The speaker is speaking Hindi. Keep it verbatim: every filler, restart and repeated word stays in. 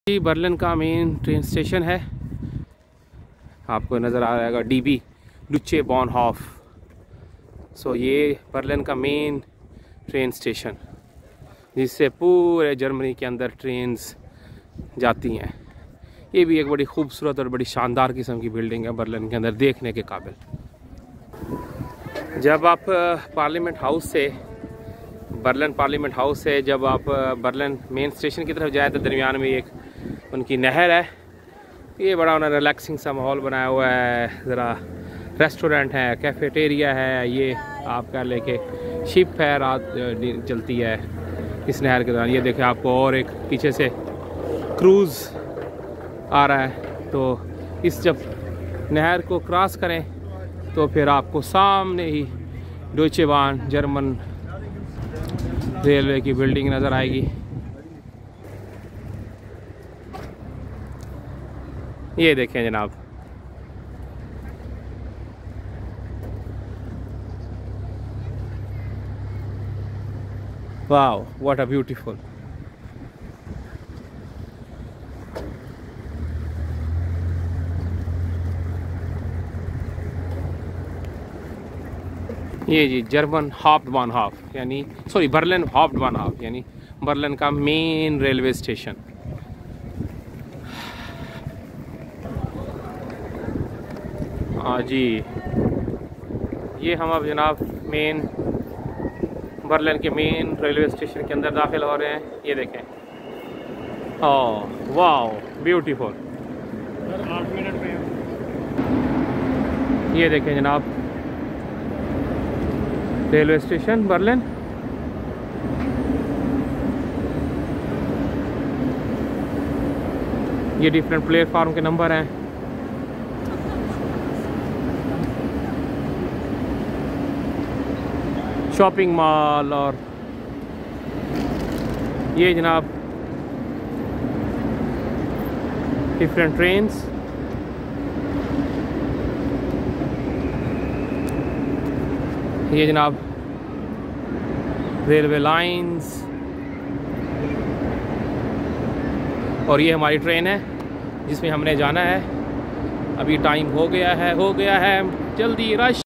ये बर्लिन का मेन ट्रेन स्टेशन है। आपको नज़र आ रहेगा डीबी डुचे बाउनहोफ। सो ये बर्लिन का मेन ट्रेन स्टेशन जिससे पूरे जर्मनी के अंदर ट्रेन्स जाती हैं। ये भी एक बड़ी खूबसूरत और बड़ी शानदार किस्म की बिल्डिंग है बर्लिन के अंदर, देखने के काबिल। जब आप पार्लियामेंट हाउस से बर्लिन पार्लियामेंट हाउस से जब आप बर्लिन मेन स्टेशन की तरफ जाए तो दरमियान में एक उनकी नहर है। ये बड़ा उन्होंने रिलैक्सिंग सा माहौल बनाया हुआ है। ज़रा रेस्टोरेंट है, कैफेटेरिया है। ये आप कह ले के शिप है, रात चलती है इस नहर के दौरान। ये देखें आपको और एक पीछे से क्रूज़ आ रहा है। तो इस जब नहर को क्रॉस करें तो फिर आपको सामने ही डॉइचे बाहन जर्मन रेलवे की बिल्डिंग नज़र आएगी। ये देखें जनाब, वाओ व्हाट अ ब्यूटीफुल। ये जी जर्मन हाउप्टबाहनहोफ यानी सॉरी बर्लिन हाउप्टबाहनहोफ यानी बर्लिन का मेन रेलवे स्टेशन। हाँ जी, ये हम अब जनाब मेन बर्लिन के मेन रेलवे स्टेशन के अंदर दाखिल हो रहे हैं। ये देखें, ओह वाओ ब्यूटीफुल। आठ मिनट में ये देखें जनाब रेलवे स्टेशन बर्लिन। ये डिफरेंट प्लेटफार्म के नंबर हैं। शॉपिंग मॉल और ये जनाब डिफरेंट ट्रेन्स। ये जनाब रेलवे लाइंस और ये हमारी ट्रेन है जिसमें हमने जाना है। अभी टाइम हो गया है हो गया है जल्दी रश